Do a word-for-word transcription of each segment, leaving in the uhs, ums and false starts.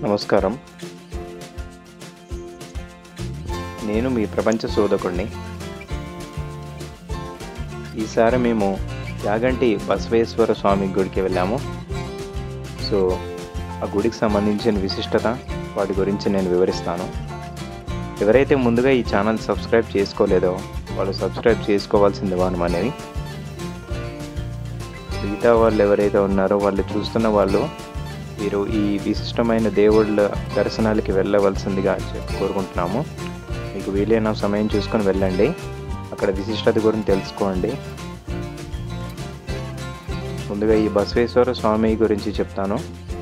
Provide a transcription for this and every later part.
నమస్కారం. నేను మీ ప్రపంచ శోధకుడిని. ఈసారి మేము యాగంటి బసవేశ్వర స్వామి గుడికి వెళ్ళాము. సో ఆ గుడికి సంబంధించిన విశిష్టత వాటి గురించి నేను వివరిస్తాను. ఎవరైతే ముందుగా ఈ ఛానల్ సబ్స్క్రైబ్ చేసుకోలేదో వాళ్ళు సబ్స్క్రైబ్ చేసుకోవాల్సింది వానం అనేది. మిగతా వాళ్ళు ఎవరైతే ఉన్నారో వాళ్ళు చూస్తున్న వాళ్ళు మీరు ఈ విశిష్టమైన దేవుళ్ళ దర్శనాలకి వెళ్ళవలసిందిగా కోరుకుంటున్నాము. మీకు వీలైన సమయం చూసుకొని వెళ్ళండి, అక్కడ విశిష్టత గురించి తెలుసుకోండి. ముందుగా ఈ బసవేశ్వర స్వామి గురించి చెప్తాను.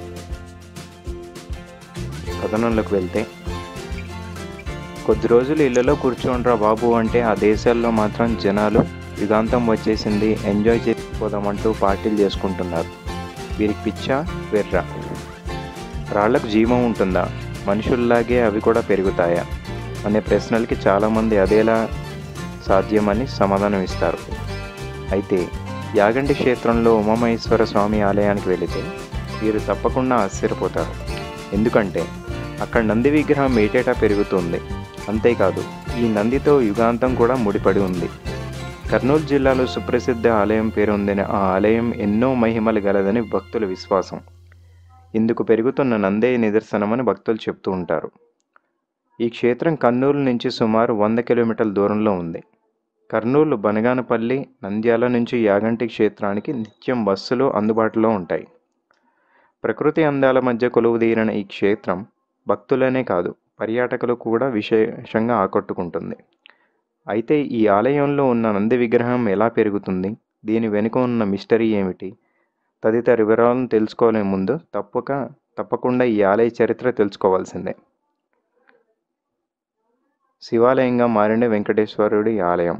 కథనంలోకి వెళ్తే, కొద్ది రోజులు ఇళ్లలో కూర్చోండ్రా బాబు అంటే ఆ దేశాల్లో మాత్రం జనాలు యుగాంతం వచ్చేసింది, ఎంజాయ్ చేసుకోదామంటూ పార్టీలు చేసుకుంటున్నారు. వీరికి పిచ్చా వెర్రా? రాళ్లకు జీవం ఉంటుందా? మనుషుల్లాగే అవి కూడా పెరుగుతాయా అనే ప్రశ్నలకి చాలామంది అదేలా సాధ్యమని సమాధానం ఇస్తారు. అయితే యాగంటి క్షేత్రంలో ఉమామహేశ్వర స్వామి ఆలయానికి వెళితే వీరు తప్పకుండా ఆశ్చర్యపోతారు. ఎందుకంటే అక్కడ నంది విగ్రహం ఏటేటా పెరుగుతుంది. అంతేకాదు, ఈ నందితో యుగాంతం కూడా ముడిపడి ఉంది. కర్నూలు జిల్లాలో సుప్రసిద్ధ ఆలయం పేరొందిన ఆ ఆలయం ఎన్నో మహిమలు గలదని భక్తుల విశ్వాసం. ఇందుకు పెరుగుతున్న నందే నిదర్శనమని భక్తులు చెప్తూ ఉంటారు. ఈ క్షేత్రం కర్నూలు నుంచి సుమారు వంద కిలోమీటర్ల దూరంలో ఉంది. కర్నూలు, బనగానపల్లి, నంద్యాల నుంచి యాగంటి క్షేత్రానికి నిత్యం బస్సులు అందుబాటులో ఉంటాయి. ప్రకృతి అందాల మధ్య కొలువుదీరిన ఈ క్షేత్రం భక్తులనే కాదు పర్యాటకులు కూడా విశేషంగా ఆకట్టుకుంటుంది. అయితే ఈ ఆలయంలో ఉన్న నంది విగ్రహం ఎలా పెరుగుతుంది, దీని వెనుక ఉన్న మిస్టరీ ఏమిటి తదితర వివరాలను తెలుసుకోలే ముందు తప్పక తప్పకుండా ఈ ఆలయ చరిత్ర తెలుసుకోవాల్సిందే. శివాలయంగా మారిన వెంకటేశ్వరుడి ఆలయం.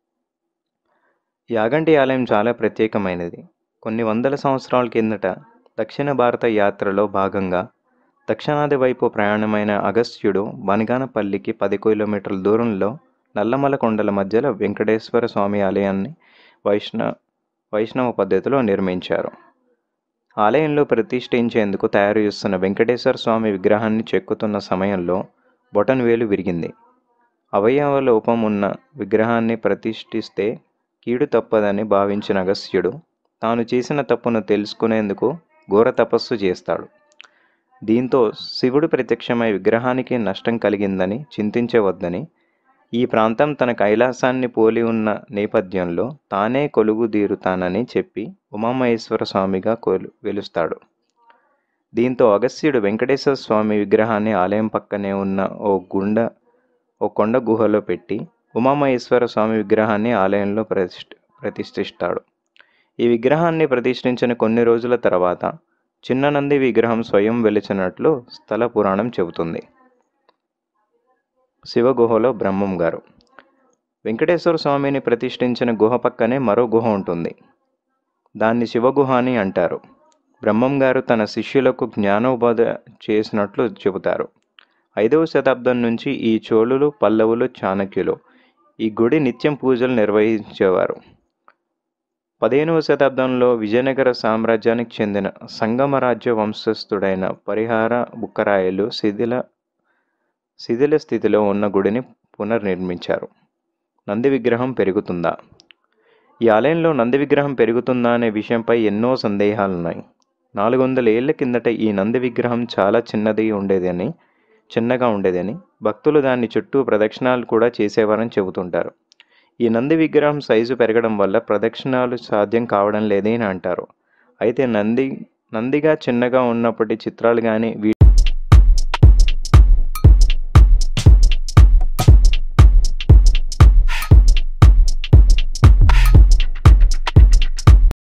యాగంటి ఆలయం చాలా ప్రత్యేకమైనది. కొన్ని వందల సంవత్సరాల కిందట దక్షిణ భారత యాత్రలో భాగంగా దక్షిణాది వైపు ప్రయాణమైన అగస్త్యుడు బనగానపల్లికి పది కిలోమీటర్ల దూరంలో నల్లమల కొండల మధ్యలో వెంకటేశ్వర స్వామి ఆలయాన్ని వైష్ణవ వైష్ణవ పద్ధతిలో నిర్మించారు. ఆలయంలో ప్రతిష్ఠించేందుకు తయారు చేస్తున్న వెంకటేశ్వర స్వామి విగ్రహాన్ని చెక్కుతున్న సమయంలో బొటనవేలు విరిగింది. అవయవ లోపం ఉన్న విగ్రహాన్ని ప్రతిష్ఠిస్తే కీడు తప్పదని భావించిన అగస్త్యుడు తాను చేసిన తప్పును తెలుసుకునేందుకు ఘోర తపస్సు చేస్తాడు. దీంతో శివుడు ప్రత్యక్షమై విగ్రహానికి నష్టం కలిగిందని చింతించవద్దని, ఈ ప్రాంతం తన కైలాసాన్ని పోలి ఉన్న నేపథ్యంలో తానే కొలువుదీరుతానని చెప్పి ఉమామహేశ్వర స్వామిగా కొలు వెలుస్తాడు. దీంతో అగస్త్యుడు వెంకటేశ్వర స్వామి విగ్రహాన్ని ఆలయం పక్కనే ఉన్న ఓ గుండ ఓ కొండ గుహలో పెట్టి ఉమామహేశ్వర స్వామి విగ్రహాన్ని ఆలయంలో ప్రతిష్ఠ ప్రతిష్ఠిస్తాడు. ఈ విగ్రహాన్ని ప్రతిష్ఠించిన కొన్ని రోజుల తర్వాత చిన్న నంది విగ్రహం స్వయం వెలిచినట్లు స్థల పురాణం చెబుతుంది. శివగుహలో బ్రహ్మం గారు. వెంకటేశ్వర స్వామిని ప్రతిష్ఠించిన గుహ పక్కనే మరో గుహ ఉంటుంది. దాన్ని శివగుహ అని అంటారు. బ్రహ్మం గారు తన శిష్యులకు జ్ఞానోబోధ చేసినట్లు చెబుతారు. ఐదవ శతాబ్దం నుంచి ఈ చోళులు, పల్లవులు, చాణక్యులు ఈ గుడి నిత్యం పూజలు నిర్వహించేవారు. పదిహేనవ శతాబ్దంలో విజయనగర సామ్రాజ్యానికి చెందిన సంగమరాజ్య వంశస్థుడైన పరిహార బుక్కరాయలు శిథిల శిథిల స్థితిలో ఉన్న గుడిని పునర్నిర్మించారు. నంది విగ్రహం పెరుగుతుందా? ఈ ఆలయంలో నంది విగ్రహం పెరుగుతుందా అనే విషయంపై ఎన్నో సందేహాలున్నాయి. నాలుగు వందల ఏళ్ల కిందట ఈ నంది విగ్రహం చాలా చిన్నది ఉండేదని చిన్నగా ఉండేదని భక్తులు దాన్ని చుట్టూ ప్రదక్షిణాలు కూడా చేసేవారని చెబుతుంటారు. ఈ నంది విగ్రహం సైజు పెరగడం వల్ల ప్రదక్షిణాలు సాధ్యం కావడం లేదని అంటారు. అయితే నంది నందిగా చిన్నగా ఉన్నప్పటి చిత్రాలు కానీ